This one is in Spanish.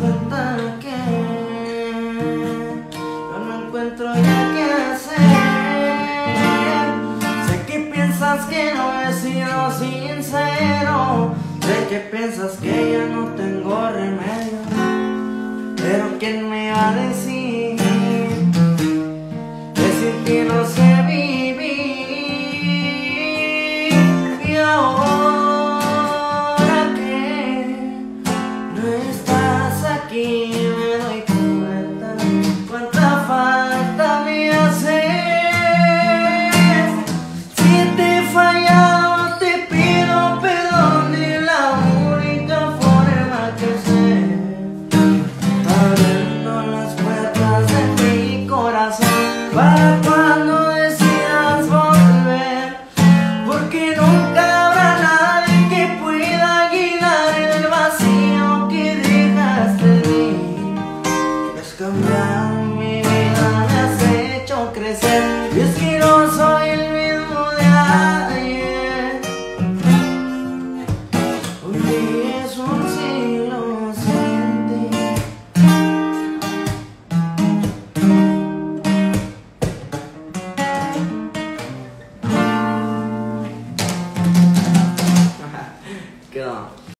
cuenta que yo no encuentro ya qué hacer. Sé que piensas que no he sido sincero, sé que piensas que ya no tengo remedio, pero ¿quién me va a decir que sin ti no sé vivir? Y ahora que no estás aquí me doy cuenta cuánta falta me haces. Si te he fallado te pido perdón de la única forma que sé, abriendo las puertas de mi corazón para cuando decidas volver, porque nunca habrá nadie que pueda llenar el vacío que dejaste de mí. Has cambiado mi vida, me has hecho crecer, y es que